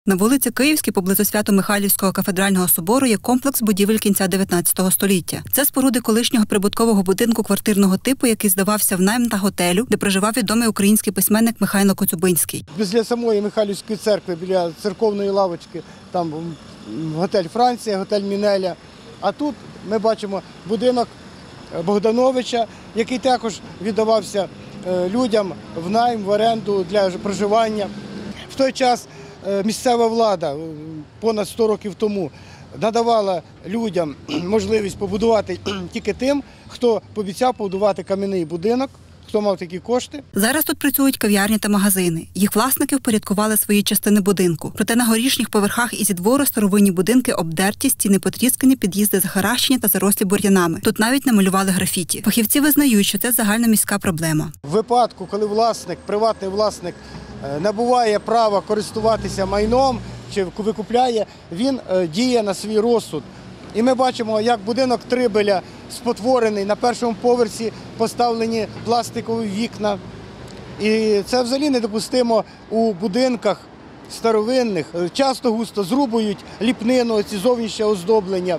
На вулиці Київській, поблизу Свято-Михайлівського кафедрального собору, є комплекс будівель кінця 19 століття. Це споруди колишнього прибуткового будинку квартирного типу, який здавався в найм та готелю, де проживав відомий український письменник Михайло Коцюбинський. Біля самої Михайлівської церкви, біля церковної лавочки, там готель «Франція», готель «Мінеля». А тут ми бачимо будинок Богдановича, який також віддавався людям в найм, в оренду для проживання. В той час місцева влада понад 100 років тому надавала людям можливість побудувати тільки тим, хто пообіцяв побудувати кам'яний будинок, хто мав такі кошти. Зараз тут працюють кав'ярні та магазини. Їх власники впорядкували свої частини будинку. Проте на горішніх поверхах і зі двору старовинні будинки обдерті, стіни потріскані, під'їзди захаращені та зарослі бур'янами. Тут навіть намалювали графіті. Фахівці визнають, що це загальноміська проблема. В випадку, коли власник, приватний власник набуває права користуватися майном чи викупляє, він діє на свій розсуд. І ми бачимо, як будинок Трибеля спотворений, на першому поверсі поставлені пластикові вікна. І це взагалі недопустимо у будинках старовинних. Часто густо зрубують ліпнину, ці зовнішнє оздоблення,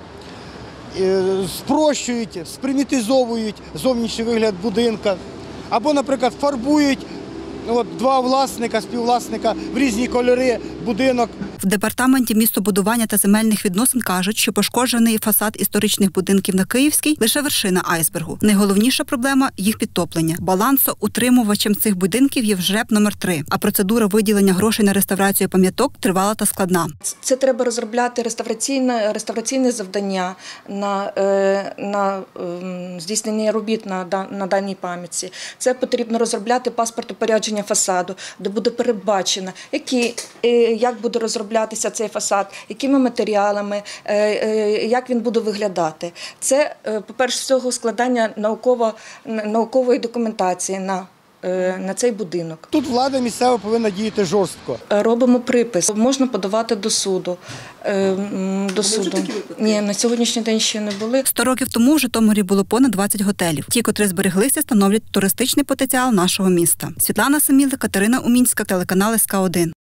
спрощують, спримітизовують зовнішній вигляд будинка. Або, наприклад, фарбують два власника, співвласника в різні кольори будинок. В департаменті містобудування та земельних відносин кажуть, що пошкоджений фасад історичних будинків на Київській – лише вершина айсбергу. Найголовніша проблема – їх підтоплення. Балансоутримувачем цих будинків є ЖРЕБ номер 3, а процедура виділення грошей на реставрацію пам'яток тривала та складна. Це треба розробляти реставраційне завдання на здійснення робіт на даній пам'ятці. Це потрібно розробляти паспортопорядження фасаду, де буде передбачено, як буде розроблятися цей фасад, якими матеріалами, як він буде виглядати. Це, по-перше, всього складання наукової документації на цей будинок. Тут влада місцева повинна діяти жорстко. Робимо припис. Можна подавати до суду. Ні, на сьогоднішній день ще не були. 100 років тому в Житомирі було понад 20 готелів. Ті, котрі збереглися, становлять туристичний потенціал нашого міста. Світлана Самілик, Катерина Умінська, телеканал СК1.